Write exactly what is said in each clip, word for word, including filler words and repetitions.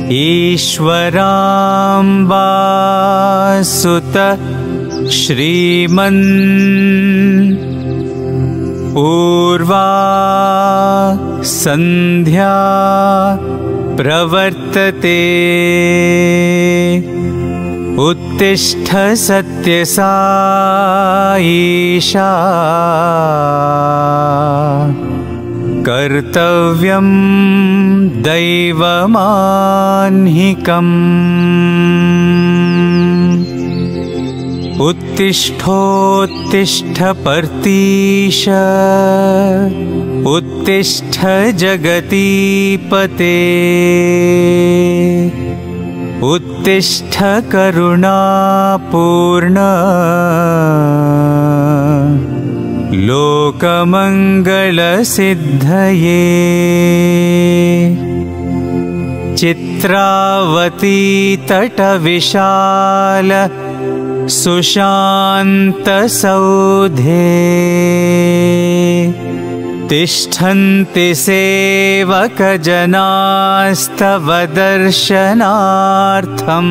ईश्वराम्बा सुत श्रीमन् पूर्वा संध्या प्रवर्तते उत्तिष्ठ सत्यसाईशा कर्तव्यं दैवमान्हिकम् उत्तिष्ठोत्तिष्ठ पर्तीश उत्तिष्ठ जगतीपते उत्तिष्ठ करुणापूर्ण लोकमङ्गलसिद्धये चित्रावती तटविशाल सुशान्तसौधे तिष्ठन्ति सेवकजनास्तव दर्शनार्थम्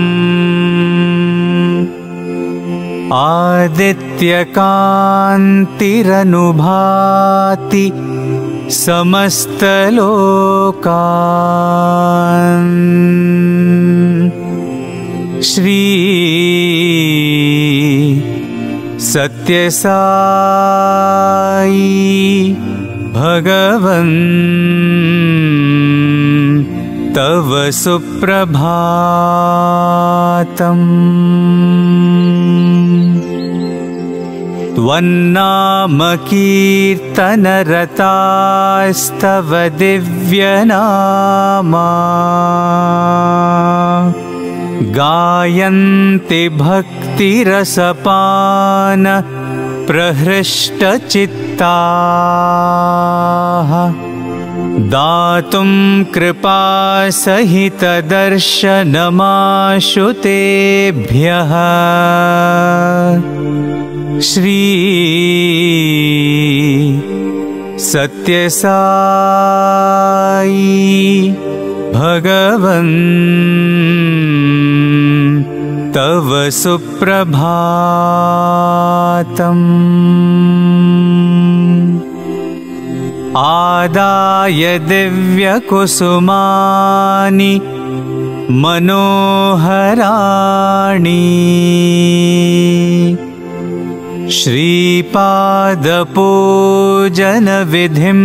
आदित्यकान्तिरनुभाति समस्तलोकान् श्री सत्यसाई भगवन् तव सुप्रभातम् त्वन्नाम कीर्तनरतास्तव दिव्यनामा गायन्ति भक्तिरसपान प्रहृष्टचित्ताः दातुं कृपासहितदर्शनमाशु तेभ्यः श्री सत्यसाई भगवन् तव सुप्रभातम् आदाय दिव्यकुसुमानि मनोहराणि श्रीपादपूजनविधिं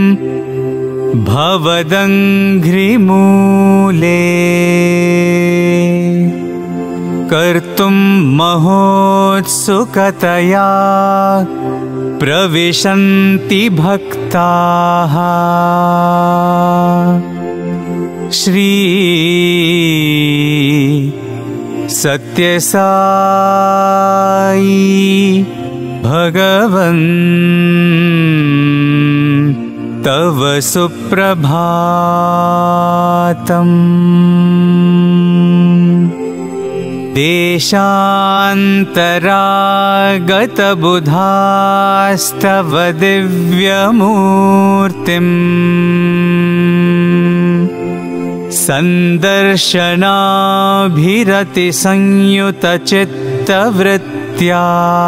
भवदङ्घ्रिमूले कर्तुं महोत्सुकतया प्रविशन्ति भक्ताः श्री सत्यसाई भगवन् तव सुप्रभातम् देशान्तरागतबुधास्तव दिव्यमूर्तिम् सन्दर्शनाभिरतिसंयुतचित्तवृत्त्या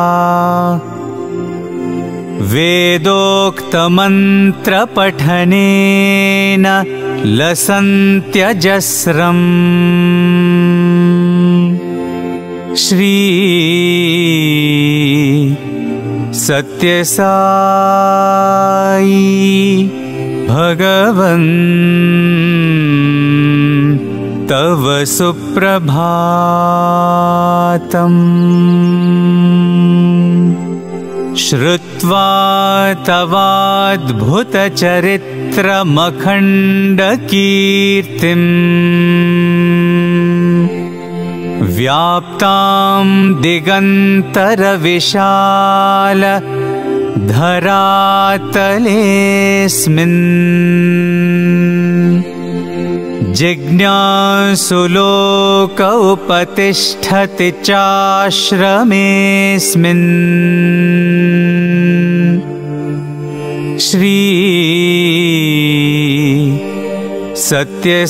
वेदोक्तमन्त्रपठनेन लसन्त्यजस्रम् श्री सत्यसाई भगवन् तव सुप्रभातम् श्रुत्वा तवाद्भुतचरित्रमखण्डकीर्तिम् व्याप्तां दिगन्तरविशाल धरातलेऽस्मिन् जिज्ञासुलोक उपतिष्ठति चाश्रमेऽस्मिन् श्री सत्य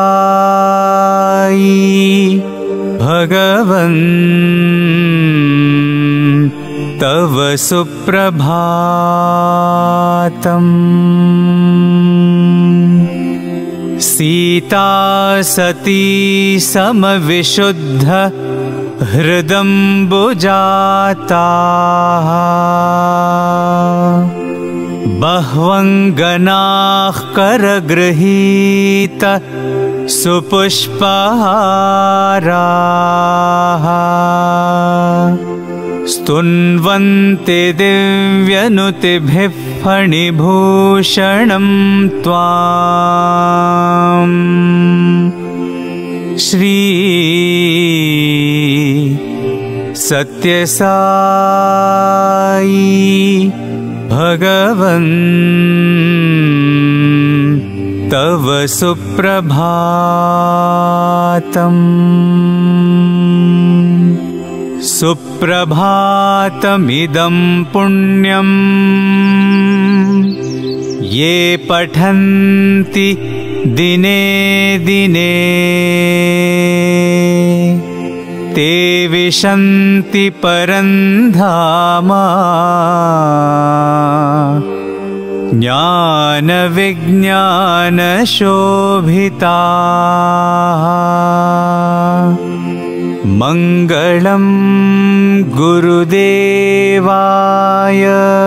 साई भगवन् तव सुप्रभातम्। सीता सती समविशुद्ध हृदम्बुजाताः बह्वङ्गनाः करगृहीत सुपुष्पहाराः स्तुन्वन्ते दिव्यनुतिभिः फणिभूषणं त्वाम्। श्री सत्य साई भगवन् तव सुप्रभातम्। सुप्रभातमिदं पुण्यं ये पठन्ति दिने दिने ते विशन्ति परं धाम ज्ञानविज्ञानशोभिताः। मङ्गलं गुरुदेवाय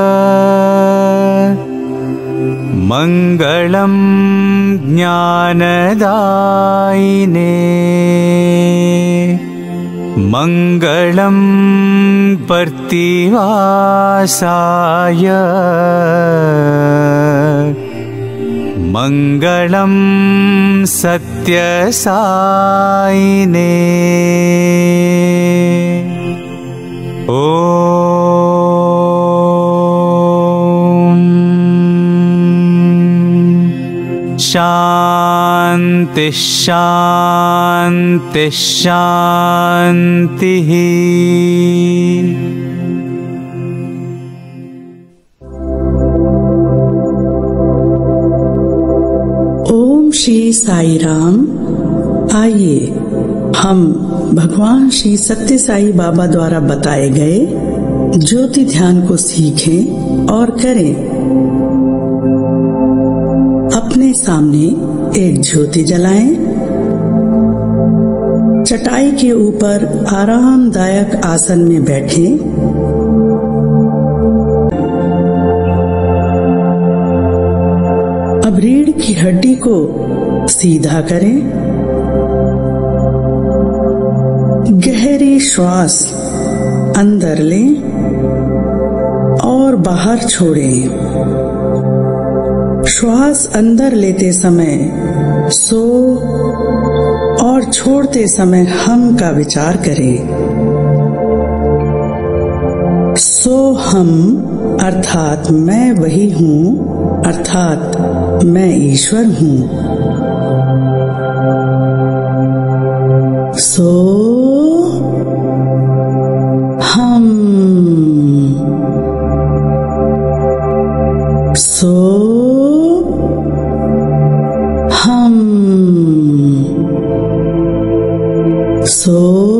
मङ्गलं ज्ञानदायिने मङ्गलं पर्तिवासाय मङ्गलं सत्यसायिने। ॐ शान्ति शान्ति शान्तिः। ओम श्री साई राम। आइए हम भगवान श्री सत्य साई बाबा द्वारा बताए गए ज्योति ध्यान को सीखें और करें। अपने सामने एक ज्योति जलाएं। चटाई के ऊपर आरामदायक आसन में बैठें। अब रीढ़ की हड्डी को सीधा करें। गहरी श्वास अंदर लें और बाहर छोड़ें। श्वास अंदर लेते समय सो और छोड़ते समय हम का विचार करें। सो हम अर्थात मैं वही हूँ, अर्थात मैं ईश्वर हूँ। सो हम, सो हम, सो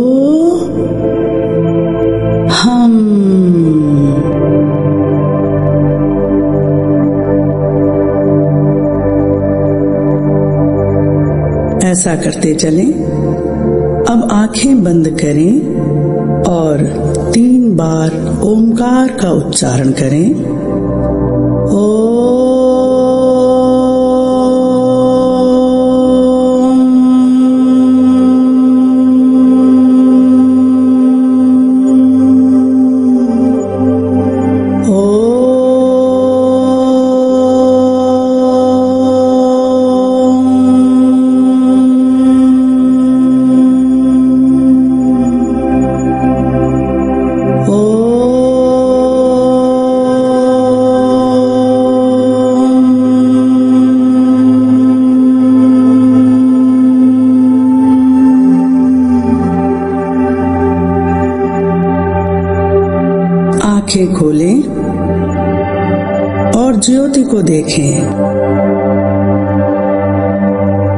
हम। ऐसा करते चलें। अब आंखें बंद करें और तीन बार ओमकार का उच्चारण करें। ओ आंखें खोलें और ज्योति को देखें।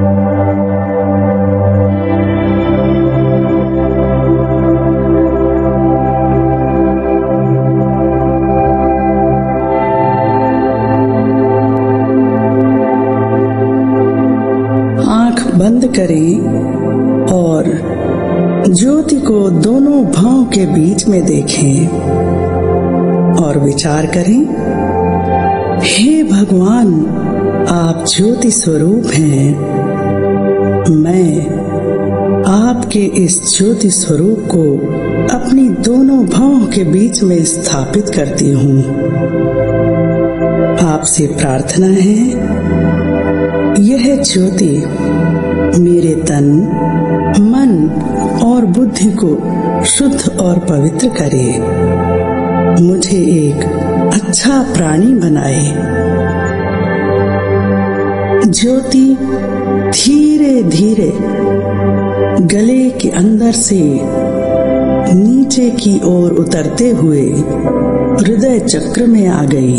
बंद करें और ज्योति को दोनों भौं के बीच में देखें और विचार करें, हे भगवान, आप ज्योति स्वरूप हैं। मैं आपके इस ज्योति स्वरूप को अपनी दोनों भौं के बीच में स्थापित करती हूँ। आपसे प्रार्थना है, यह ज्योति मेरे तन, मन और बुद्धि को शुद्ध और पवित्र करे, मुझे एक अच्छा प्राणी बनाए। ज्योति धीरे धीरे गले के अंदर से नीचे की ओर उतरते हुए हृदय चक्र में आ गई।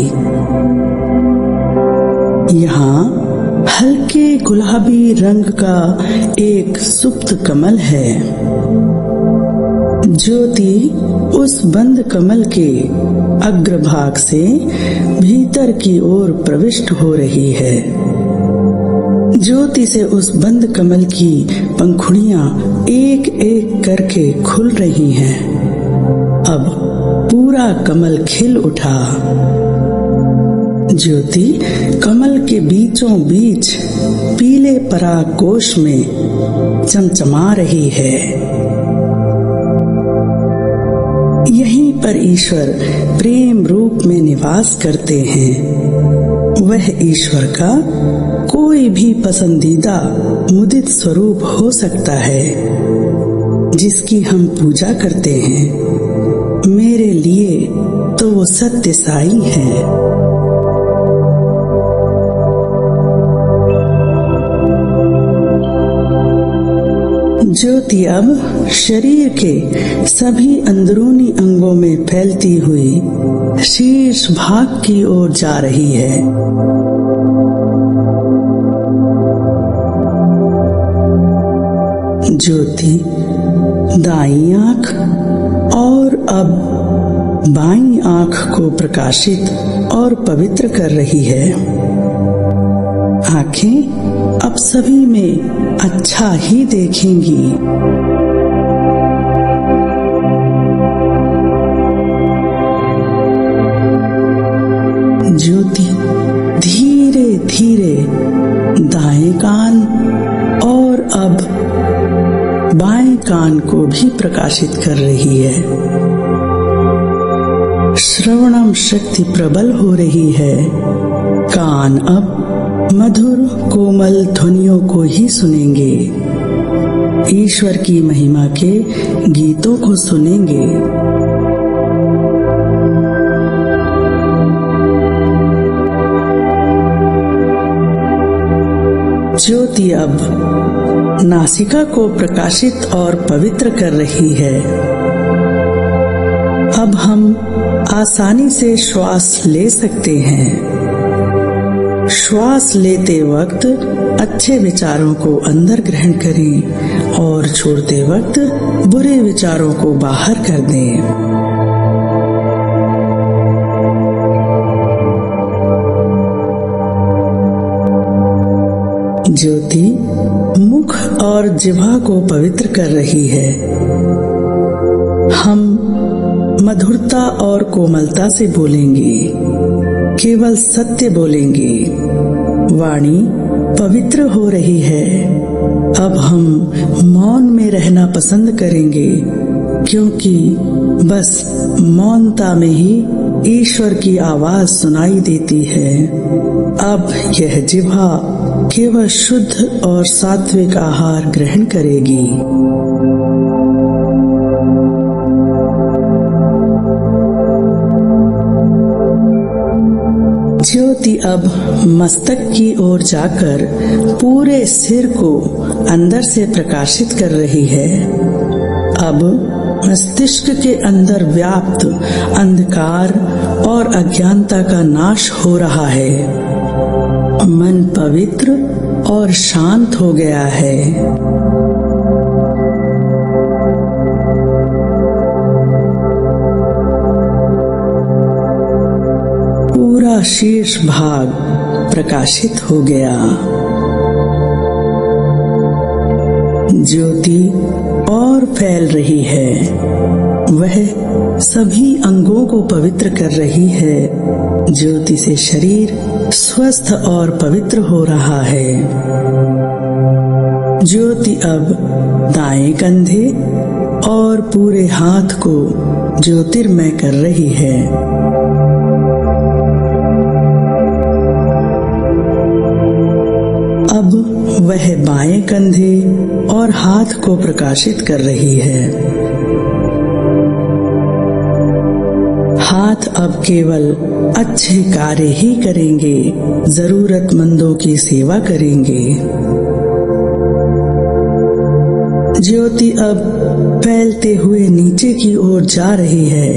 यहाँ हल्के गुलाबी रंग का एक सुप्त कमल है। ज्योति उस बंद कमल के अग्रभाग से भीतर की ओर प्रविष्ट हो रही है। ज्योति से उस बंद कमल की पंखुड़ियां एक एक करके खुल रही हैं। अब पूरा कमल खिल उठा। ज्योति कमल के बीचों बीच पीले पराग कोश में चमचमा रही है। यहीं पर ईश्वर प्रेम रूप में निवास करते हैं। वह ईश्वर का कोई भी पसंदीदा मुदित स्वरूप हो सकता है जिसकी हम पूजा करते हैं। मेरे लिए तो वो सत्य साई है। ज्योति अब शरीर के सभी अंदरूनी अंगों में फैलती हुई शीर्ष भाग की ओर जा रही है। ज्योति दाईं आंख और अब बाईं आंख को प्रकाशित और पवित्र कर रही है। आंखें अब सभी में अच्छा ही देखेंगी। ज्योति धीरे धीरे दाएं कान और अब बाएं कान को भी प्रकाशित कर रही है। श्रवणम शक्ति प्रबल हो रही है। कान अब मधुर कोमल ध्वनियों को ही सुनेंगे, ईश्वर की महिमा के गीतों को सुनेंगे। ज्योति अब नासिका को प्रकाशित और पवित्र कर रही है। अब हम आसानी से श्वास ले सकते हैं। श्वास लेते वक्त अच्छे विचारों को अंदर ग्रहण करें और छोड़ते वक्त बुरे विचारों को बाहर कर दें। ज्योति मुख और जिह्वा को पवित्र कर रही है। हम मधुरता और कोमलता से बोलेंगे, केवल सत्य बोलेंगे। वाणी पवित्र हो रही है। अब हम मौन में रहना पसंद करेंगे, क्योंकि बस मौनता में ही ईश्वर की आवाज सुनाई देती है। अब यह जिह्वा केवल शुद्ध और सात्विक आहार ग्रहण करेगी। ज्योति अब मस्तक की ओर जाकर पूरे सिर को अंदर से प्रकाशित कर रही है। अब मस्तिष्क के अंदर व्याप्त अंधकार और अज्ञानता का नाश हो रहा है। मन पवित्र और शांत हो गया है। पूरा शीर्ष भाग प्रकाशित हो गया। ज्योति और फैल रही है। वह सभी अंगों को पवित्र कर रही है। ज्योति से शरीर स्वस्थ और पवित्र हो रहा है। ज्योति अब दाएं कंधे और पूरे हाथ को ज्योतिर्मय कर रही है। अब वह बाएं कंधे और हाथ को प्रकाशित कर रही है। हाथ अब केवल अच्छे कार्य ही करेंगे, जरूरतमंदों की सेवा करेंगे। ज्योति अब फैलते हुए नीचे की ओर जा रही है।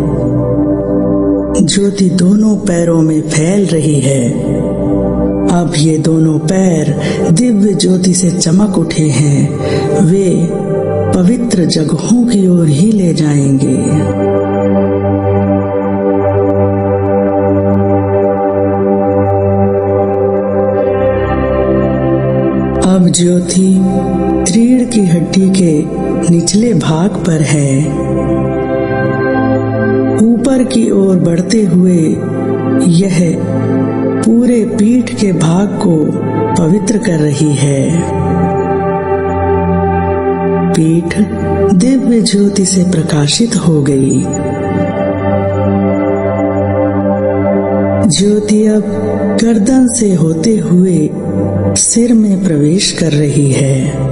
ज्योति दोनों पैरों में फैल रही है। अब ये दोनों पैर दिव्य ज्योति से चमक उठे हैं। वे पवित्र जगहों की ओर ही ले जाएंगे। अब ज्योति रीढ़ की हड्डी के निचले भाग पर है। ऊपर की ओर बढ़ते हुए यह पूरे पीठ के भाग को पवित्र कर रही है। पीठ दिव्य ज्योति से प्रकाशित हो गई। ज्योति अब गर्दन से होते हुए सिर में प्रवेश कर रही है।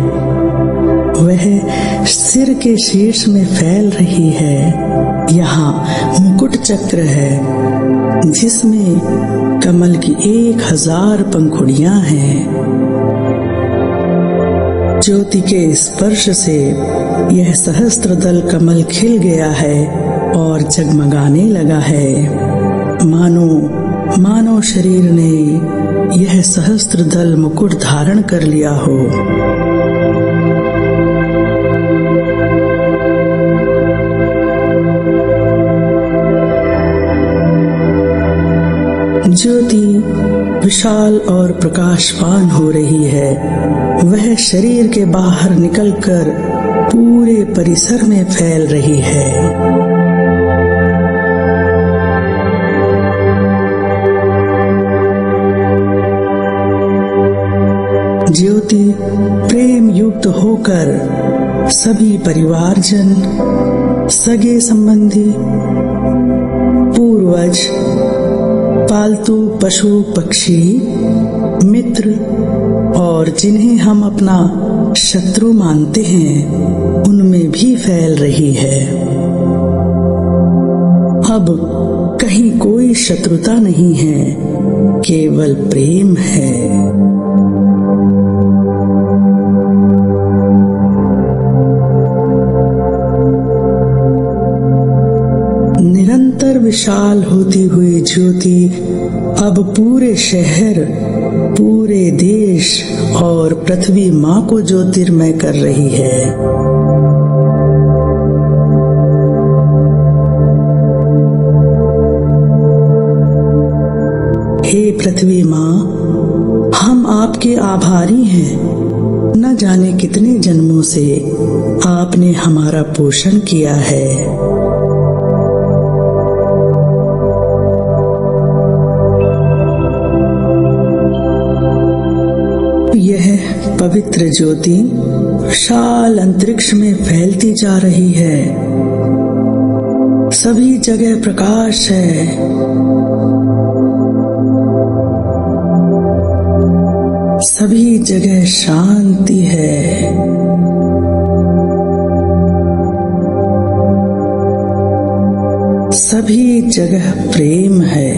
वह सिर के शीर्ष में फैल रही है। यहाँ मुकुट चक्र है जिसमें कमल की एक हजार पंखुड़ियां हैं। ज्योति के स्पर्श से यह सहस्त्रदल कमल खिल गया है और जगमगाने लगा है। मानो मानव शरीर ने यह सहस्त्रदल मुकुट धारण कर लिया हो। ज्योति विशाल और प्रकाशवान हो रही है। वह शरीर के बाहर निकलकर पूरे परिसर में फैल रही है। ज्योति प्रेम युक्त होकर सभी परिवारजन, सगे संबंधी, पूर्वज, पालतू पशु पक्षी, मित्र और जिन्हें हम अपना शत्रु मानते हैं उनमें भी फैल रही है। अब कहीं कोई शत्रुता नहीं है, केवल प्रेम है। निरंतर विशाल होती हुई ज्योति अब पूरे शहर, पूरे देश और पृथ्वी माँ को ज्योतिर्मय कर रही है। हे पृथ्वी माँ, हम आपके आभारी हैं। न जाने कितने जन्मों से आपने हमारा पोषण किया है। यह पवित्र ज्योति विशाल अंतरिक्ष में फैलती जा रही है। सभी जगह प्रकाश है। सभी जगह शांति है। सभी जगह प्रेम है।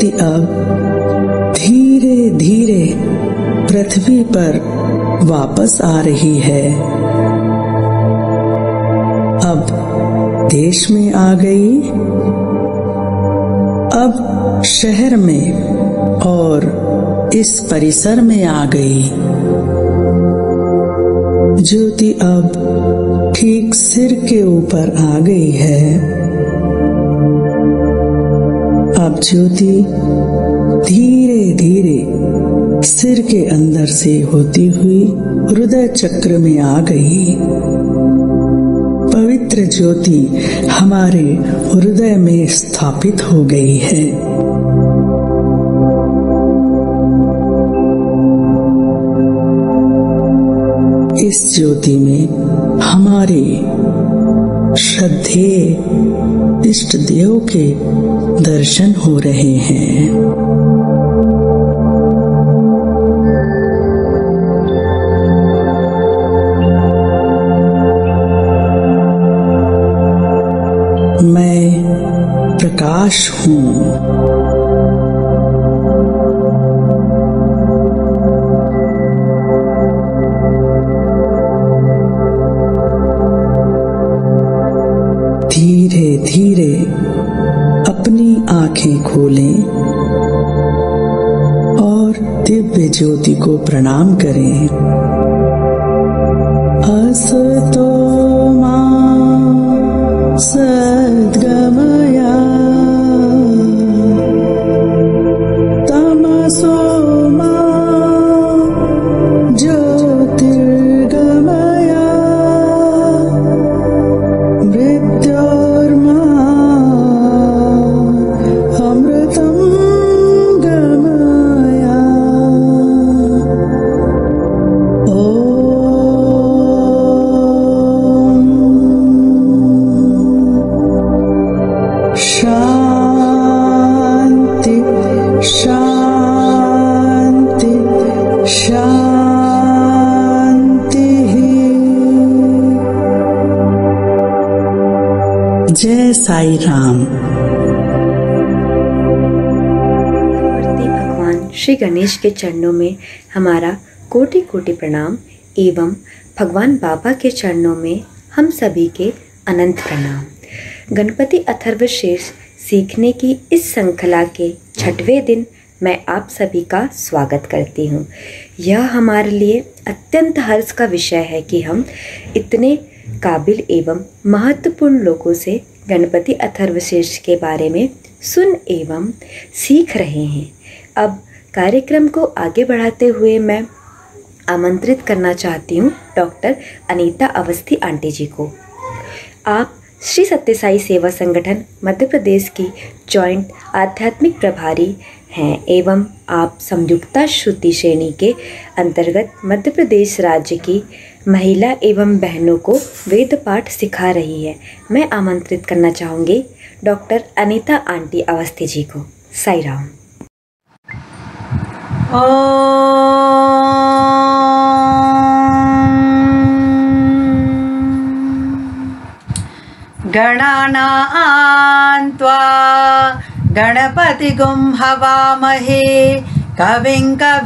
ज्योति अब धीरे धीरे पृथ्वी पर वापस आ रही है। अब देश में आ गई, अब शहर में और इस परिसर में आ गई। ज्योति अब ठीक सिर के ऊपर आ गई है। अब ज्योति धीरे धीरे सिर के अंदर से होती हुई हृदय चक्र में आ गई। पवित्र ज्योति हमारे हृदय में स्थापित हो गई है। इस ज्योति में हमारे श्रद्धेय इष्ट देव के दर्शन हो रहे हैं। मैं प्रकाश हूँ। धीरे धीरे अपनी आंखें खोलें और दिव्य ज्योति को प्रणाम करें। असतो मा सद्गमया तमसो मा ज्योतिर्गमया मृत्योर्मा अमृतं गमया। शांति शांति शांति। जय साई राम। भगवान श्री गणेश के चरणों में हमारा कोटि कोटि प्रणाम एवं भगवान बाबा के चरणों में हम सभी के अनंत प्रणाम। गणपति अथर्वशीर्ष सीखने की इस श्रृंखला के छठवें दिन मैं आप सभी का स्वागत करती हूँ। यह हमारे लिए अत्यंत हर्ष का विषय है कि हम इतने काबिल एवं महत्वपूर्ण लोगों से गणपति अथर्वशीर्ष के बारे में सुन एवं सीख रहे हैं। अब कार्यक्रम को आगे बढ़ाते हुए मैं आमंत्रित करना चाहती हूँ डॉक्टर अनीता अवस्थी आंटी जी को। आप श्री सत्य साई सेवा संगठन मध्य प्रदेश की जॉइंट आध्यात्मिक प्रभारी हैं एवं आप संयुक्ता श्रुति श्रेणी के अंतर्गत मध्य प्रदेश राज्य की महिला एवं बहनों को वेद पाठ सिखा रही है। मैं आमंत्रित करना चाहूँगी डॉक्टर अनीता आंटी अवस्थी जी को। साई राम। गणानां त्वा गणपतिगुं हवामहे कविं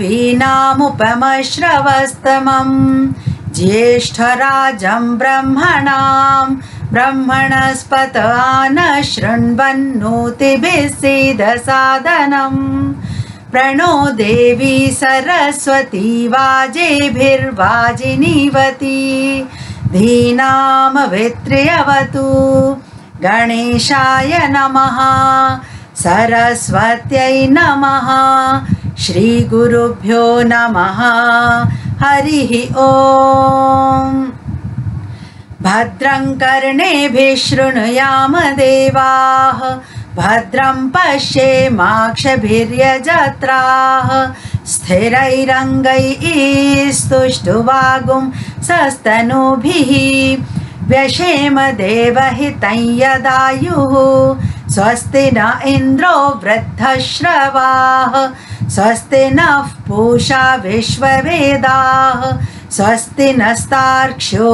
कवीनामुपमश्रवस्तमं ज्येष्ठराजं ब्रह्मणां ब्रह्मणस्पत न शृण्वन्नोतिभिः सीदसादनम् प्रणो देवी सरस्वती वाजेभिर्वाजिनीवती धीनामवित्र्यवतु। गणेशाय नमः सरस्वत्यै नमः श्रीगुरुभ्यो नमः हरिः ओम्। भद्रं कर्णेभिः शृणुयाम देवाः भद्रं पश्येमाक्षभिर्यजत्राः स्थिरैरङ्गैः स्तुष्टुवागुं सस्तनूभिः व्यशेम देवहितं यदायुः स्वस्ति न इन्द्रो वृद्धश्रवाः स्वस्ति नः पूषा विश्ववेदाः स्वस्ति नस्तार्क्ष्यो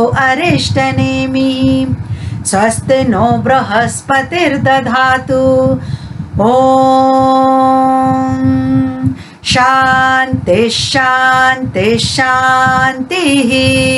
अरिष्टनेमिः स्वस्ति नो बृहस्पतिर्दधातु। ॐ शान्ति शान्ति शान्तिः।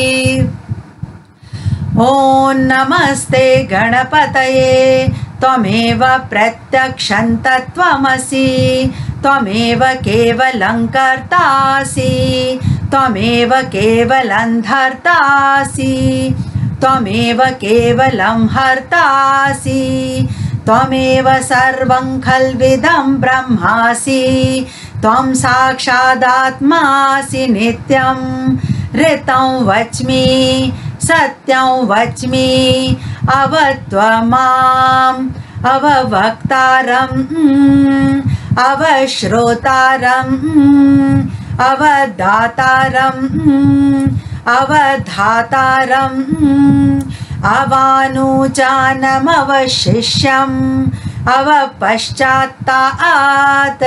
ॐ नमस्ते गणपतये त्वमेव प्रत्यक्षं तत्त्वमसि त्वमेव केवलं कर्तासि त्वमेव केवलं धर्तासि त्वमेव केवलं हर्तासि त्वमेव सर्वं खल्विदं ब्रह्मासि त्वं साक्षादात्मासि नित्यं ऋतं वच्मि सत्यं वच्मि अवत्वमाम् अववक्तारम् अवश्रोतारम् अवदातारम् अवधातारम् अवानुजानमवशिष्यम् अवपश्चात्तात्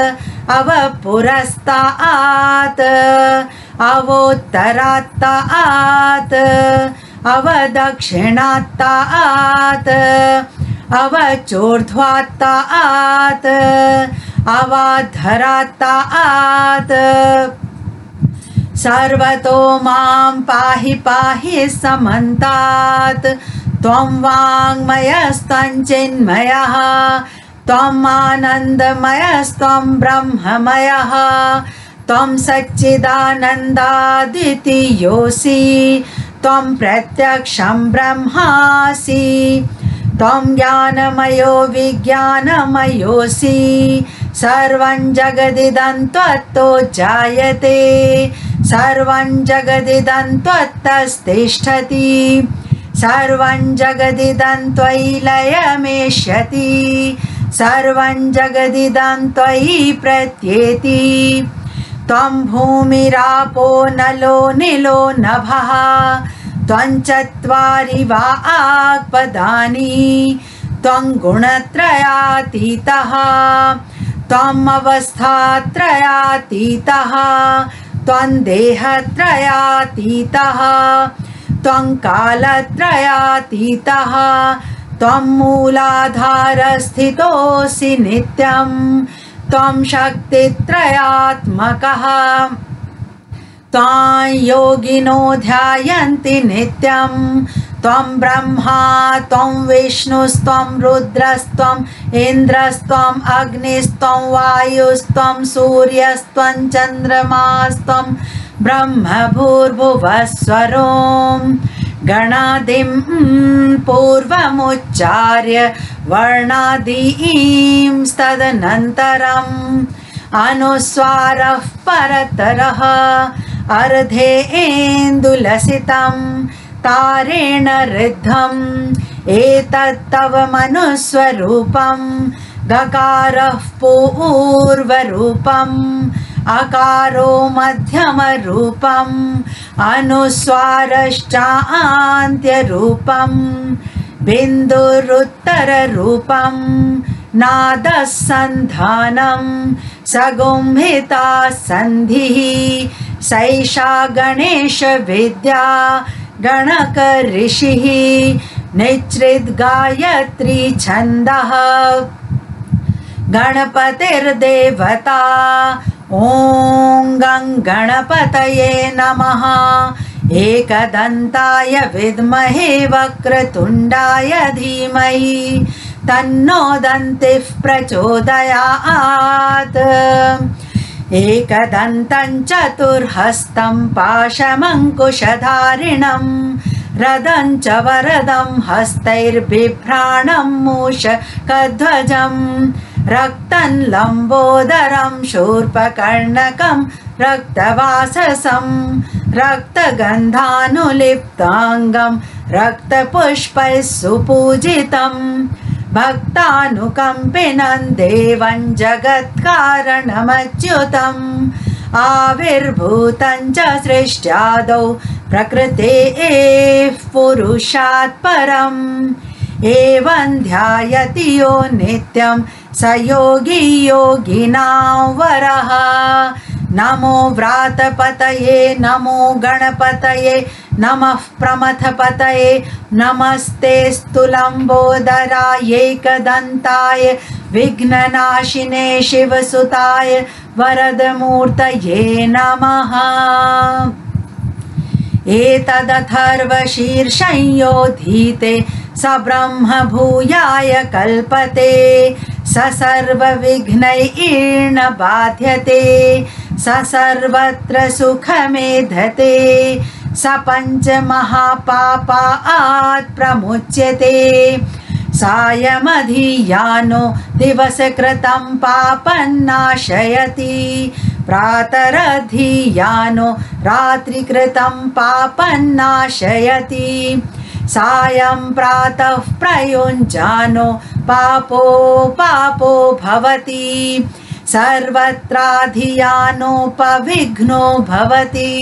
अवपुरस्तात् अवोत्तरात्तात् अवदक्षिणात्तात् अवचोर्ध्वात्तात् अवाधरात्तात् सर्वतो मां पाहि पाहि समन्तात् त्वं वाङ्मयस्त्वं चिन्मयः त्वम् आनन्दमयस्त्वं ब्रह्ममयः त्वं सच्चिदानन्दादितीयोऽसि त्वं प्रत्यक्षं ब्रह्मासि त्वं ज्ञानमयो विज्ञानमयोऽसि सर्वं जगदिदं त्वत्तो जायते सर्वं जगदिदं त्वत्तस्तिष्ठति सर्वं जगदिदं त्वयि लयमेष्यति सर्वं जगदिदं त्वयि प्रत्येति त्वं भूमिरापो नलो निलो नभः त्वं चत्वारि वाक्पदानि त्वं गुणत्रयातीतः त्वम् अवस्थात्रयातीतः त्वं देहत्रयातीतः त्वं कालत्रयातीतः त्वं मूलाधारस्थितोऽसि नित्यं त्वं शक्तित्रयात्मकः त्वां योगिनो ध्यायन्ति नित्यं त्वं ब्रह्मा त्वं विष्णुस्त्वं रुद्रस्त्वम् इन्द्रस्त्वम् अग्निस्त्वं वायुस्त्वं सूर्यस्त्वं चन्द्रमास्त्वं ब्रह्म भूर्भुवस्वरों गणादिं पूर्वमुच्चार्य वर्णादीं तदनन्तरम् अनुस्वारः परतरः अर्धेन्दुलसितं तारेण ऋद्धम् एतत्तव मनुस्वरूपं गकारः पूर्वरूपम् अकारो मध्यमरूपम् अनुस्वारश्चान्त्यरूपम् बिन्दुरुत्तररूपं नादः सन्धानं सगुम्भिता सन्धिः सैषा गणेशविद्या गणकऋषिः निच्छ्रिद्गायत्री छन्दः गणपतिर्देवता ॐ गं गणपतये नमः एकदन्ताय विद्महे वक्रतुण्डाय धीमहि तन्नो दन्तिः प्रचोदयात् एकदन्तं चतुर्हस्तं पाशमङ्कुशधारिणं रदं च वरदं हस्तैर्बिभ्राणं मूषकध्वजं रक्तं लम्बोदरं शूर्पकर्णकं रक्तवाससं रक्तगन्धानुलिप्ताङ्गं रक्तपुष्पैः सुपूजितं भक्तानुकम्पिनं देवं जगत्कारणमच्युतम् आविर्भूतं च सृष्ट्यादौ प्रकृतेः पुरुषात् परम् एवं ध्यायति यो नित्यं स योगी योगिनां वरः नमो व्रातपतये नमो गणपतये नमः प्रमथपतये नमस्ते स्तुलम्बोदराय एकदन्ताय विघ्ननाशिने शिवसुताय वरदमूर्तये नमः। एतदथर्वशीर्षंयोधीते स ब्रह्म भूयाय कल्पते स सर्वविघ्नैर्न बाध्यते स सर्वत्र सुखमेधते स पञ्चमहापापात् प्रमुच्यते सायमधियानो दिवसकृतं पापन्नाशयति प्रातरधियानो रात्रिकृतं पापन्नाशयति सायं प्रातः प्रयुञ्जानो पापो पापो भवति सर्वत्राधियानोपविघ्नो भवति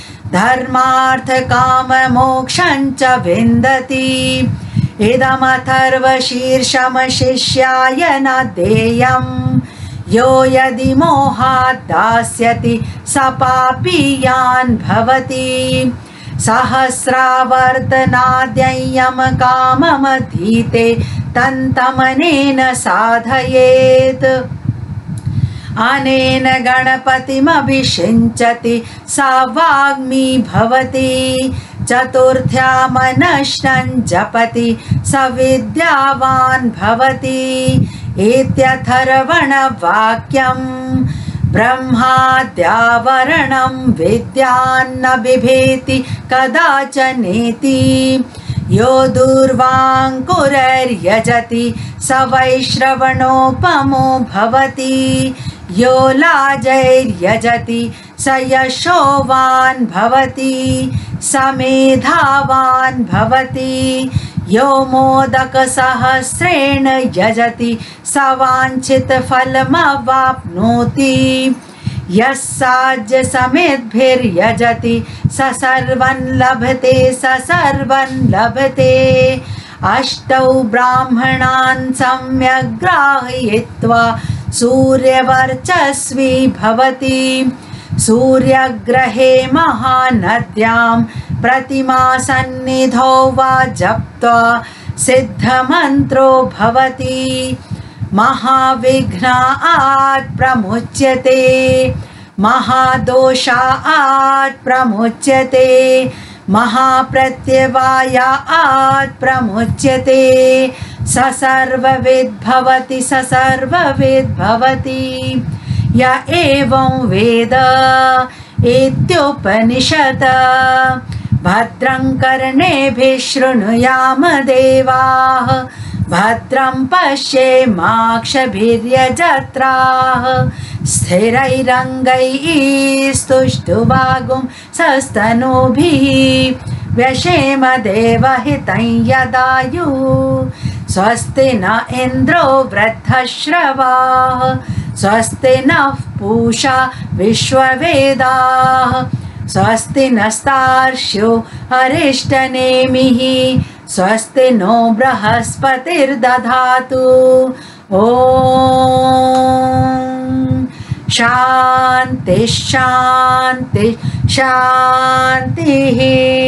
धर्मार्थकाममोक्षं च विन्दति इदमथर्वशीर्षमशिष्याय न देयम् यो यदि मोहात् दास्यति स पापीयान् भवति सहस्रावर्तनाद्ययं काममधीते तन्तमनेन साधयेत् अनेन गणपतिमभिषिञ्चति स वाग्मी भवति चतुर्थ्या मनश्नं जपति स विद्यावान् भवति इत्यथर्वणवाक्यम् ब्रह्माद्यावरणं विद्यान्न बिभेति कदाचनेति यो दूर्वाङ्कुरर्यजति स वैश्रवणोपमो भवति यो लाजैर्यजति स यशोवान् भवति स मेधावान् भवति यो मोदकसहस्रेण यजति स वाञ्छितफलमवाप्नोति यः साज्यसमिद्भिर्यजति स सर्वं लभते स सर्वं लभते अष्टौ ब्राह्मणान् सम्यग् ग्राहयित्वा सूर्यवर्चस्वी भवति सूर्यग्रहे महानद्यां प्रतिमासन्निधौ वा जप्त्वा सिद्धमन्त्रो भवति महाविघ्नात् प्रमुच्यते महादोषात् प्रमुच्यते महाप्रत्यवायात् प्रमुच्यते स सर्वविद् भवति स सर्वविद् भवति य एवं वेद इत्युपनिषत् भद्रं कर्णेभिः शृणुयाम देवाः भद्रं पश्येमाक्षभिर्यजत्राः स्थिरैरङ्गैः स्तुष्टुवागुं सस्तनूभिः व्यशेम देवहितं यदायुः स्वस्ति न इन्द्रो वृद्धश्रवाः स्वस्ति नः पूषा विश्ववेदाः स्वस्ति नस्तार्क्ष्यो अरिष्टनेमिः स्वस्ति नो बृहस्पतिर्दधातु ॐ शान्ति शान्ति शान्तिः।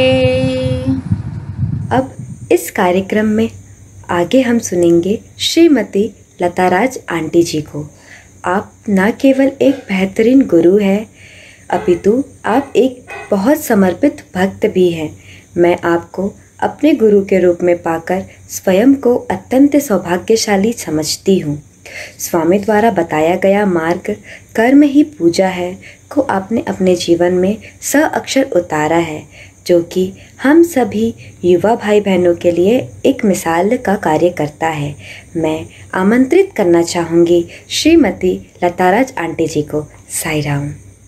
अब इस कार्यक्रम में आगे हम सुनेंगे श्रीमती लताराज आंटी जी को। आप न केवल एक बेहतरीन गुरु हैं, अपितु आप एक बहुत समर्पित भक्त भी हैं। मैं आपको अपने गुरु के रूप में पाकर स्वयं को अत्यंत सौभाग्यशाली समझती हूँ। स्वामी द्वारा बताया गया मार्ग कर्म ही पूजा है को आपने अपने जीवन में स अक्षर उतारा है, जो कि हम सभी युवा भाई बहनों के लिए एक मिसाल का कार्य करता है। मैं आमंत्रित करना चाहूँगी श्रीमती लताराज आंटी जी को। साई राम।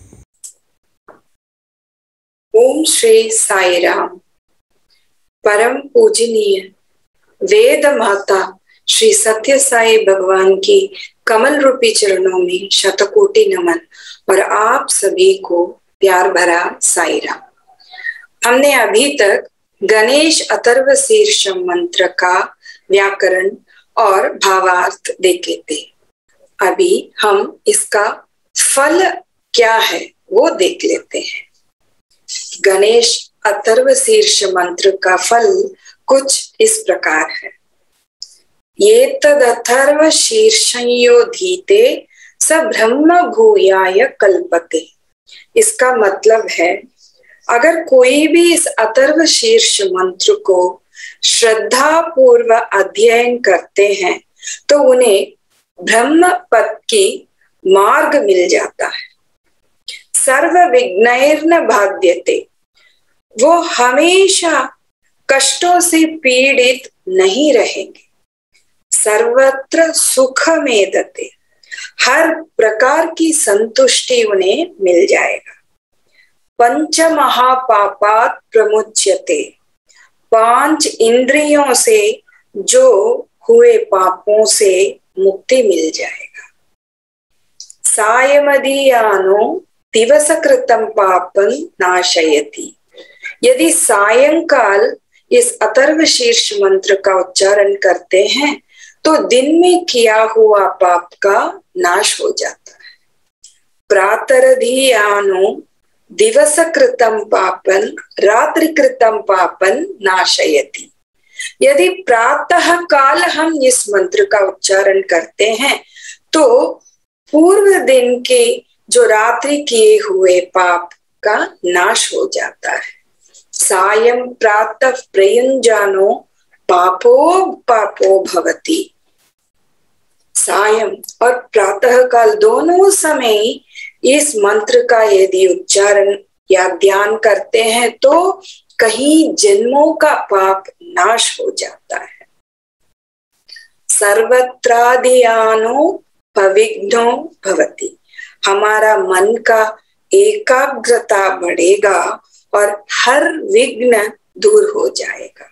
ओम श्री साई राम। परम पूजनीय वेद माता श्री सत्य साई भगवान की कमल रूपी चरणों में शतकोटि नमन और आप सभी को प्यार भरा साई राम। हमने अभी तक गणेश अथर्व शीर्ष मंत्र का व्याकरण और भावार्थ देखे थे। अभी हम इसका फल क्या है वो देख लेते हैं। गणेश अथर्व शीर्ष मंत्र का फल कुछ इस प्रकार है। ये तदथर्व शीर्षयोधीते स ब्रह्म भूयाय कल्पते। इसका मतलब है अगर कोई भी इस अथर्व शीर्ष मंत्र को श्रद्धा पूर्व अध्ययन करते हैं तो उन्हें ब्रह्म पद की मार्ग मिल जाता है। सर्व विघ्नैर्न बाध्यते, वो हमेशा कष्टों से पीड़ित नहीं रहेंगे। सर्वत्र सुख मेदते, हर प्रकार की संतुष्टि उन्हें मिल जाएगा। पंच महापापात प्रमुच्यते, पांच इंद्रियों से जो हुए पापों से मुक्ति मिल जाएगा। सायमदीयानो दिवस कृतम पापन नाशयति, यदि सायंकाल इस अथर्व शीर्ष मंत्र का उच्चारण करते हैं तो दिन में किया हुआ पाप का नाश हो जाता है। प्रातरधियानो दिवस कृतम पापन रात्रि कृतम पापन नाशयति, यदि प्रातः काल हम इस मंत्र का उच्चारण करते हैं तो पूर्व दिन के जो रात्रि किए हुए पाप का नाश हो जाता है। सायं प्रातः प्रयुंजानो पापो पापो भवति, सायं और प्रातः काल दोनों समय इस मंत्र का यदि उच्चारण या ध्यान करते हैं तो कहीं जन्मों का पाप नाश हो जाता है। सर्वत्रादियानो पविघ्नो भवति, हमारा मन का एकाग्रता बढ़ेगा और हर विघ्न दूर हो जाएगा।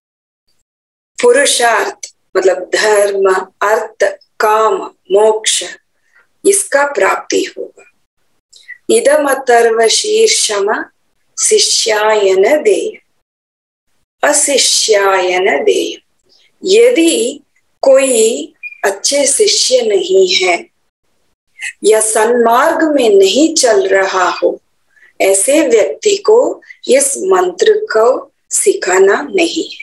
पुरुषार्थ मतलब धर्म, अर्थ, काम, मोक्ष, इसका प्राप्ति होगा। इदम अथर्व शीर्षम शिष्यायन देय, अशिष्यायन देय, यदि कोई अच्छे शिष्य नहीं है या सन्मार्ग में नहीं चल रहा हो, ऐसे व्यक्ति को इस मंत्र को सिखाना नहीं है।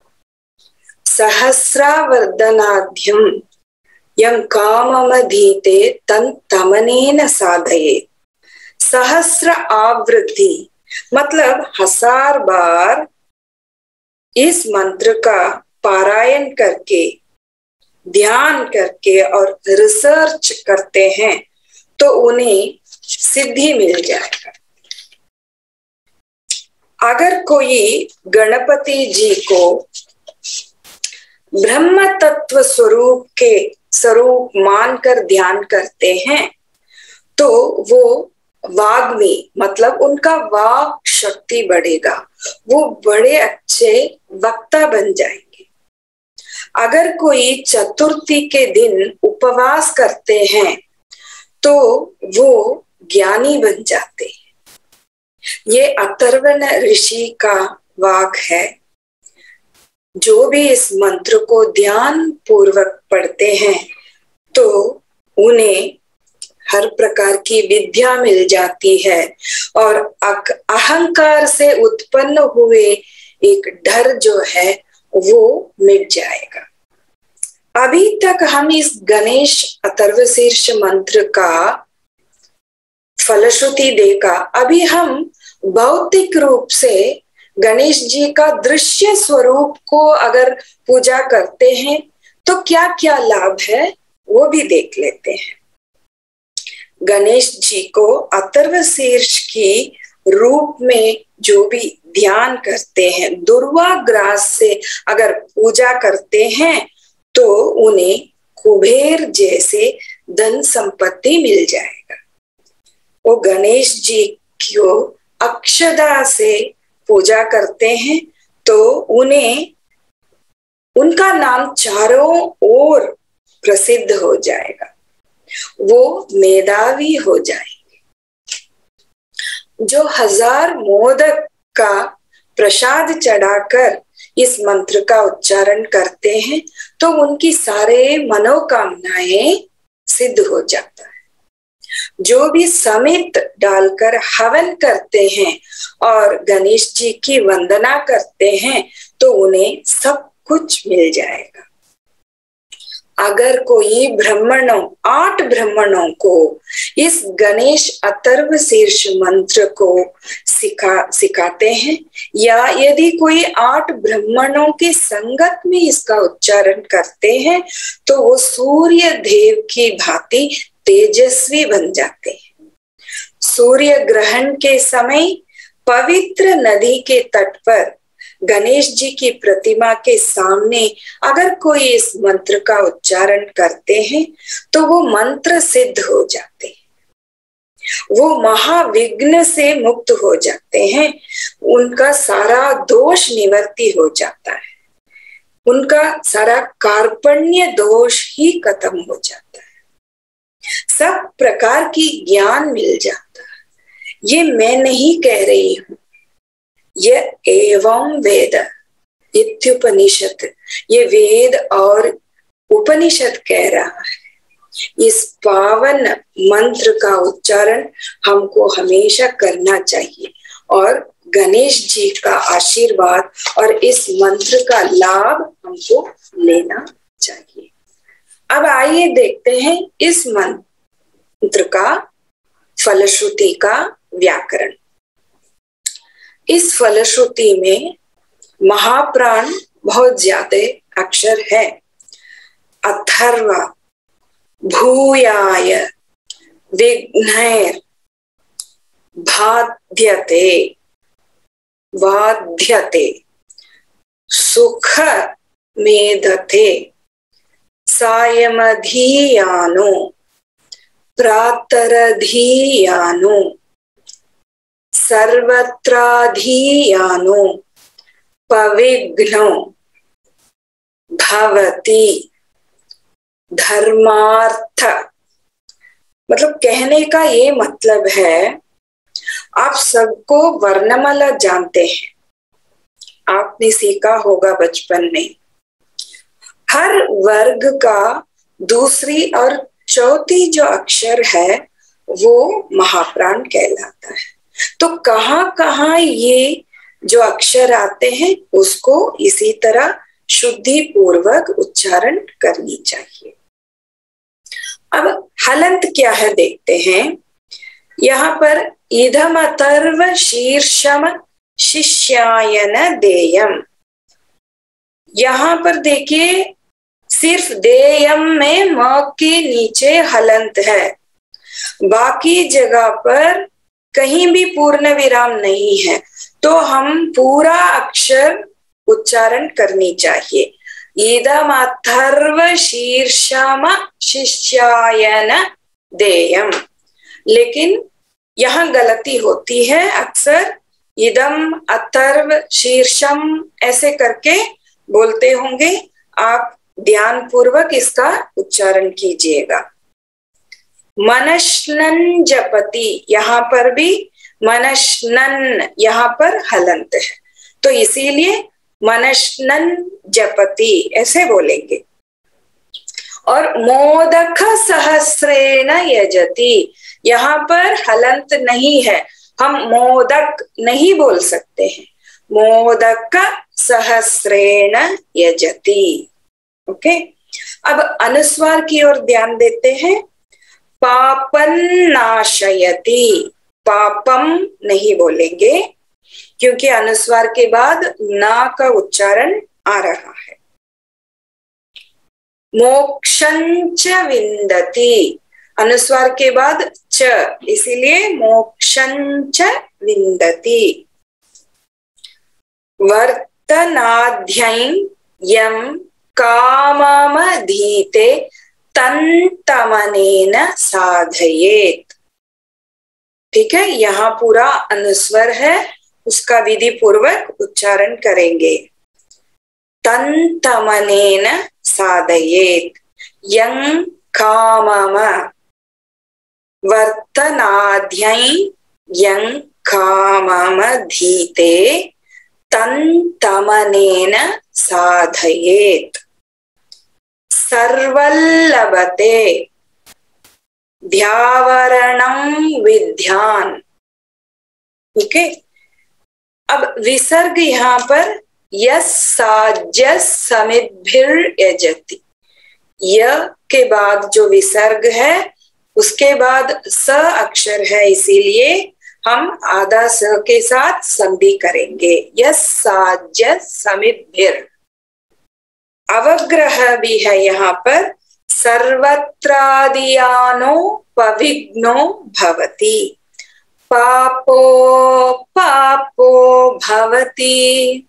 सहस्रावर्धनाध्यम यं काममधीते तं तमनेन साधयेत्। सहस्र आवृद्धि मतलब हजार बार इस मंत्र का पारायण करके, ध्यान करके और रिसर्च करते हैं तो उन्हें सिद्धि मिल जाएगा। अगर कोई गणपति जी को ब्रह्म तत्व स्वरूप के स्वरूप मानकर ध्यान करते हैं तो वो वाग्मी मतलब उनका वाक शक्ति बढ़ेगा, वो बड़े अच्छे वक्ता बन जाएंगे। अगर कोई चतुर्थी के दिन उपवास करते हैं तो वो ज्ञानी बन जाते हैं। ये अथर्वण ऋषि का वाक है। जो भी इस मंत्र को ध्यान पूर्वक पढ़ते हैं तो उन्हें हर प्रकार की विद्या मिल जाती है और अहंकार से उत्पन्न हुए एक डर जो है वो मिट जाएगा। अभी तक हम इस गणेश अथर्व शीर्ष मंत्र का फलश्रुति देखा। अभी हम भौतिक रूप से गणेश जी का दृश्य स्वरूप को अगर पूजा करते हैं तो क्या क्या लाभ है वो भी देख लेते हैं। गणेश जी को अथर्व शीर्ष की रूप में जो भी ध्यान करते हैं, दुर्वा ग्रास से अगर पूजा करते हैं तो उन्हें कुबेर जैसे धन संपत्ति मिल जाएगा। वो गणेश जी को अक्षदा से पूजा करते हैं तो उन्हें उनका नाम चारों ओर प्रसिद्ध हो जाएगा, वो मेधावी हो जाएंगे। जो हजार मोदक का प्रसाद चढ़ाकर इस मंत्र का उच्चारण करते हैं तो उनकी सारे मनोकामनाएं सिद्ध हो जाता है। जो भी समित डालकर हवन करते हैं और गणेश जी की वंदना करते हैं तो उन्हें सब कुछ मिल जाएगा। अगर कोई ब्राह्मणों आठ ब्राह्मणों को इस गणेश अथर्व शीर्ष मंत्र को सिखा सिखाते हैं या यदि कोई आठ ब्राह्मणों के संगत में इसका उच्चारण करते हैं तो वो सूर्य देव की भांति तेजस्वी बन जाते हैं। सूर्य ग्रहण के समय पवित्र नदी के तट पर गणेश जी की प्रतिमा के सामने अगर कोई इस मंत्र का उच्चारण करते हैं तो वो मंत्र सिद्ध हो जाते हैं, वो महाविघ्न से मुक्त हो जाते हैं, उनका सारा दोष निवृत्ति हो जाता है, उनका सारा कार्पण्य दोष ही खत्म हो जाता है, सब प्रकार की ज्ञान मिल जाता है। ये मैं नहीं कह रही हूं, ये एवं वेद इत्युपनिषद, ये वेद और उपनिषद कह रहा है। इस पावन मंत्र का उच्चारण हमको हमेशा करना चाहिए और गणेश जी का आशीर्वाद और इस मंत्र का लाभ हमको लेना चाहिए। अब आइए देखते हैं इस मंत्र का फलश्रुति का व्याकरण। इस फलश्रुति में महाप्राण बहुत ज्यादा अक्षर है। अथर्व, भूयाय, विघ्नैर, बाध्यते, वाध्यते, सुख मेधते, सायमधीयानो, प्रातरधीयानो, सर्वत्राधीयानो, पविघ्नो, भवति, धर्मार्थ। मतलब कहने का ये मतलब है, आप सबको वर्णमाला जानते हैं, आपने सीखा होगा बचपन में। हर वर्ग का दूसरी और चौथी जो अक्षर है वो महाप्राण कहलाता है। तो कहाँ कहाँ ये जो अक्षर आते हैं उसको इसी तरह शुद्धि पूर्वक उच्चारण करनी चाहिए। अब हलंत क्या है देखते हैं। यहाँ पर इदम अथर्व शीर्षम शिष्यायन देयम, यहाँ पर देखिए सिर्फ देयम में म के नीचे हलंत है, बाकी जगह पर कहीं भी पूर्ण विराम नहीं है, तो हम पूरा अक्षर उच्चारण करनी चाहिए। इदम अथर्व शीर्षम शिष्यायन देयम, लेकिन यहाँ गलती होती है अक्सर। इदम अथर्व शीर्षम ऐसे करके बोलते होंगे, आप ध्यान पूर्वक इसका उच्चारण कीजिएगा। मनश्नन जपति, यहाँ पर भी मनश्नन यहाँ पर हलंत है, तो इसीलिए मनश्नन जपति ऐसे बोलेंगे। और मोदक सहस्रेण यजति, यहाँ पर हलंत नहीं है, हम मोदक नहीं बोल सकते हैं, मोदक सहस्रेण यजति। ओके, अब अनुस्वार की ओर ध्यान देते हैं। पापन नाशयति, पापम नहीं बोलेंगे क्योंकि अनुस्वार के बाद ना का उच्चारण आ रहा है। मोक्षंच विंदति, अनुस्वार के बाद च, इसीलिए मोक्षंच विंदति। वर्तनाध्ययं यम काममधीते तन्तमनेन साधयेत। ठीक है, यहाँ पूरा अनुस्वर है, उसका विधि पूर्वक उच्चारण करेंगे। तन्तमनेन साधयेत, यं कामम, वर्तनाध्ययं यं काममधीते तन्तमनेन साधयेत। सर्वल्लभते, ध्यावरणम विध्यान। ओके, अब विसर्ग यहाँ पर यस साजस समिद्भिर यजति, य के बाद जो विसर्ग है उसके बाद स अक्षर है, इसीलिए हम आधा स के साथ संधि करेंगे। यस साजस समिद्भिर। अवग्रह भी है यहाँ पर, सर्वत्रादियानो पविघ्नो भवति, पापो पापो भवति।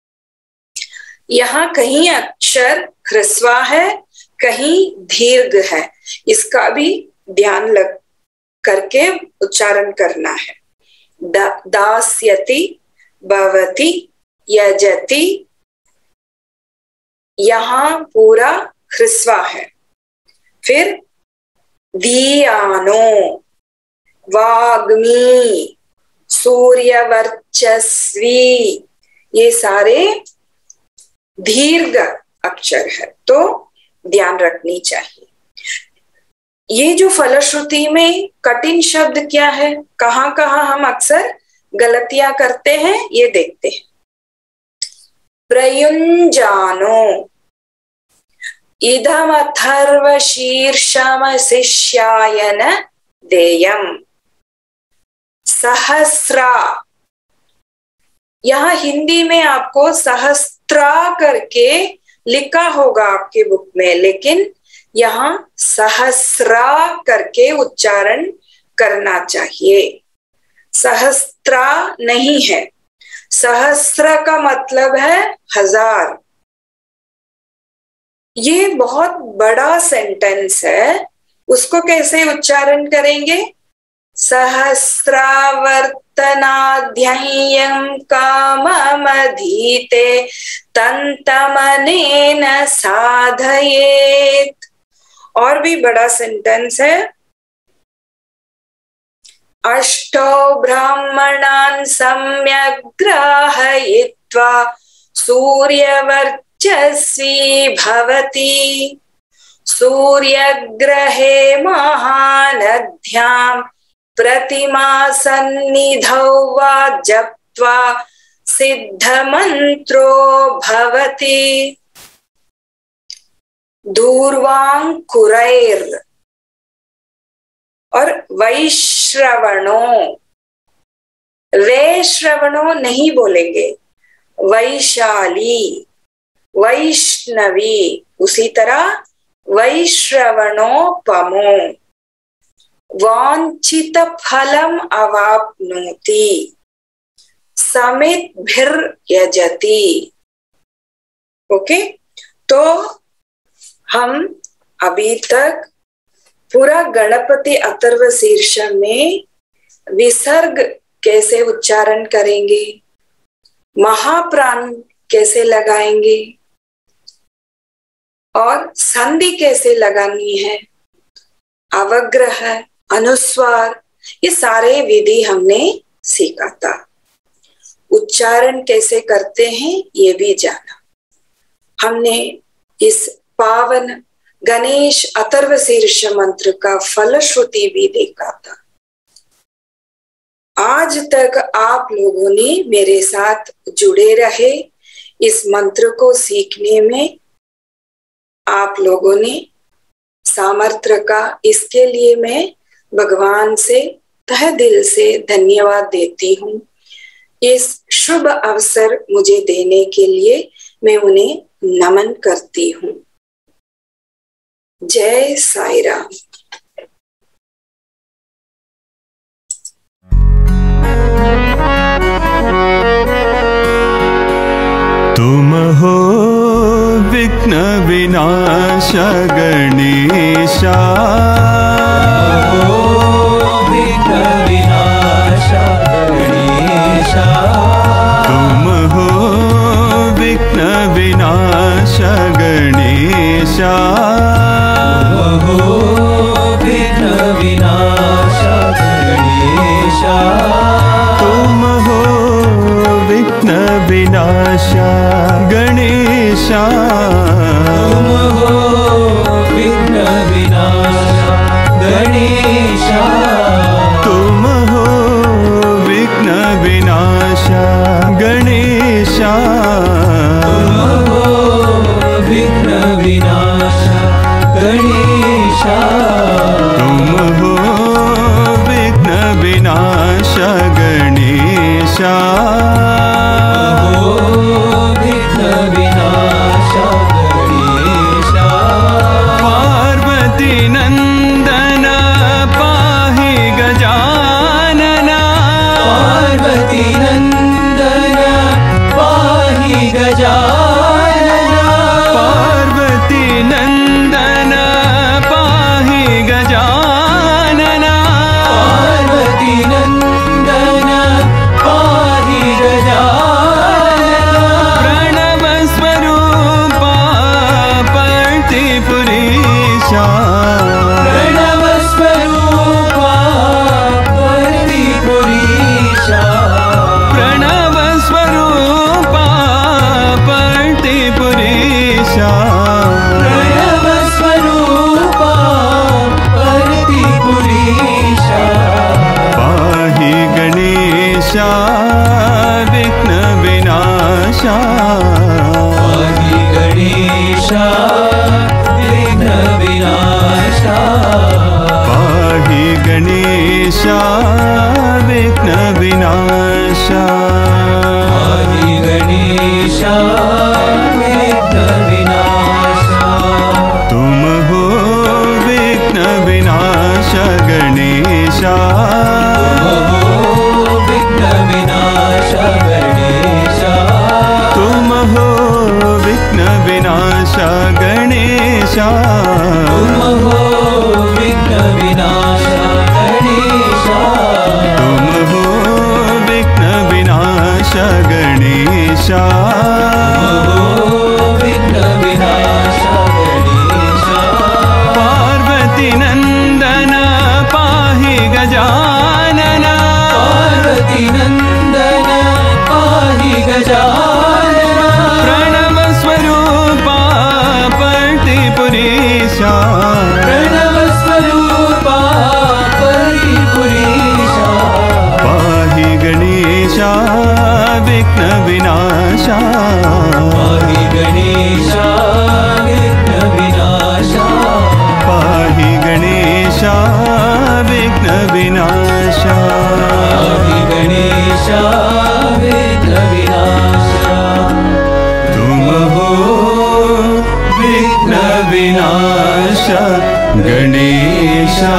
यहाँ कहीं अक्षर ह्रस्वा है, कहीं दीर्घ है, इसका भी ध्यान लग करके उच्चारण करना है। दा, दास्यति, भवति, यजति, यहाँ पूरा ह्रस्वा है। फिर दीयानो, वाग्मी, सूर्यवर्चस्वी, ये सारे दीर्घ अक्षर है, तो ध्यान रखनी चाहिए। ये जो फलश्रुति में कठिन शब्द क्या है, कहाँ कहाँ हम अक्सर गलतियां करते हैं, ये देखते हैं। प्रयुञ्जानो, इदम अथर्व शीर्षम शिष्यायन देयम। सहस्रा, यहाँ हिंदी में आपको सहस्त्रा करके लिखा होगा आपके बुक में, लेकिन यहाँ सहस्रा करके उच्चारण करना चाहिए, सहस्त्रा नहीं है। सहस्त्र का मतलब है हजार। ये बहुत बड़ा सेंटेंस है, उसको कैसे उच्चारण करेंगे? सहस्रावर्तनाध्ययं काममधीते तन्तमनेन साधयेत्। और भी बड़ा सेंटेंस है, अष्टौ ब्राह्मणान् सम्यक् ग्राहयित्वा सूर्यवर्चस्वी भवति। सूर्यग्रहे महानद्यां प्रतिमा सन्निधौ वा जप्त्वा सिद्धमन्त्रो भवति। दूर्वांकुरैर् और वैश्रवणो, वैश्रवणो नहीं बोलेंगे, वैशाली, वैष्णवी, उसी तरह वैश्रवणोपमो। वांछित फलम अवाप्नोति, समिद्भिर यजति। ओके, तो हम अभी तक पूरा गणपति अथर्व शीर्ष में विसर्ग कैसे उच्चारण करेंगे, महाप्राण कैसे लगाएंगे और संधि कैसे लगानी है, अवग्रह, अनुस्वार, ये सारे विधि हमने सीखा था। उच्चारण कैसे करते हैं ये भी जाना। हमने इस पावन गणेश अथर्व शीर्ष मंत्र का फलश्रुति भी देखा था। आज तक आप लोगों ने मेरे साथ जुड़े रहे, इस मंत्र को सीखने में आप लोगों ने सामर्थ्य का, इसके लिए मैं भगवान से तहे दिल से धन्यवाद देती हूँ। इस शुभ अवसर मुझे देने के लिए मैं उन्हें नमन करती हूँ। जय साई राम। तुम हो विघ्न विनाश गणेशा, विघ्न विनाश गणेशा। तुम हो विघ्न विनाश गणेशा, विघ्न विनाश गणेशा। तुम हो विघ्न विनाश गणेशा, तुम हो विघ्न विनाश गणेशा तुम हो विघ्न विनाशा गणेशा तुम हो विघ्न विनाशा गणेशा तुम हो विघ्न विनाशा गणेशा हो विघ्न विनाशा गणेशा पार्वती नंदन पाहि गजानना पार्वती नंदन पाहि गजानना पार्वती नंदन पाहि गजानना पार्वती नंदन पाहि गजानना प्रणव स्वरूपा पर्तिपुरीशा प्रणव स्वरूपा पर्तिपुरीशा प्रणव स्वरूपा पर्तिपुरीशा प्रणव स्वरूपा पर्तिपुरीशा पाहि गणेशा विघ्न विनाशा पाहि गणेशा विघ्न विनाशा पाहि गणेशा विघ्न विनाशा पाहि गणेशा विघ्न विनाशा तुम हो विघ्न विनाशा गणेशा हो विघ्न विनाशा गणेशा तुम हो विघ्न विनाशा गणेशा तुम हो विघ्न विनाशा गणेशा तुम हो विघ्न विनाशा गणेशा हो विघ्न विनाशा गणेशा पार्वती नंदन पाहि गजानना पार्वती नंदन पाहि गजानना प्रणव स्वरूपा पर्तिपुरीशा प्रणव स्वरूपा पर्तिपुरीशा पाहि गणेशा विघ्न विनाशा पाहि गणेशा विघ्न विनाशा पाहि गणेशा विघ्न विनाशा पाहि गणेशा विघ्न विनाशा तुम हो विघ्न विनाशा गणेशा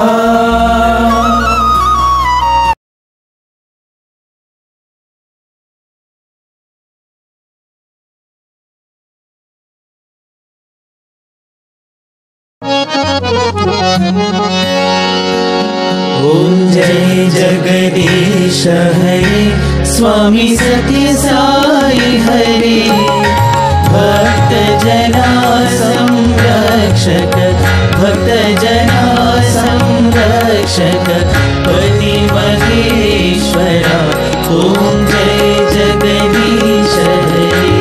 ओम जय जगदीश हरे स्वामी सत्य साई हरे भक्त जना संरक्षक भक्त जना संरक्षक पति महेश्वरा ओम जय जगदीश हरे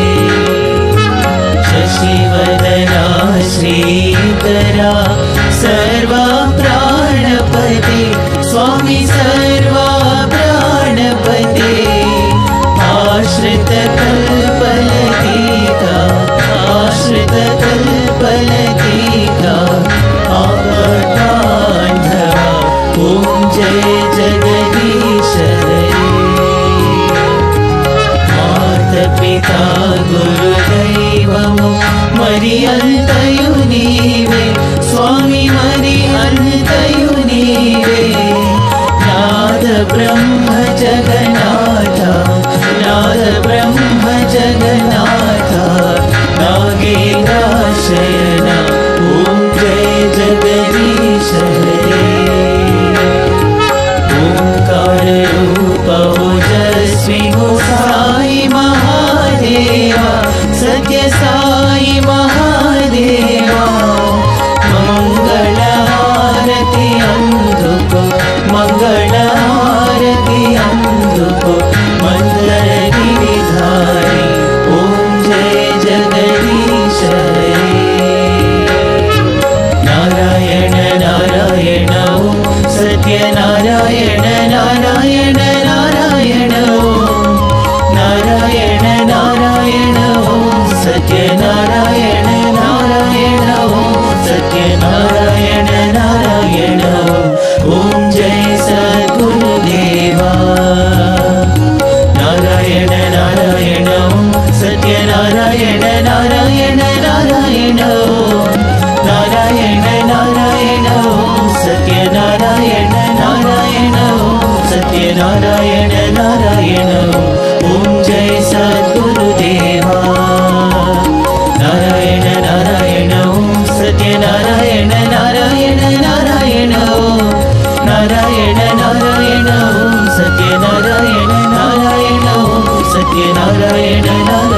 शशिवदना श्रीकरा सर्वा प्राणपते स्वामी सर्वा प्राणपते आश्रित कल्पलतिका आश्रित कल्पलतिका आपदान्धवा ॐ जय जगदीश हरे मातपिता गुरुदैवमु मरि अन्तयु नीवे स्वामी मरि अन्तयु नीवे नाद ब्रह्म जगन्नाथ नाद ब्रह्म जगन्नाथ नागेन्द्रशयन ॐ जय जगदीश हरे ओंकार रूप ओजस्वी हो साई महादेवा सत्य साई महादेवा मंगल आरती अंधुको मंगल आरती अंधुको मंदर गिरिधारी ओम जय जगदीश हरे नारायण नारायण नारायण नारायण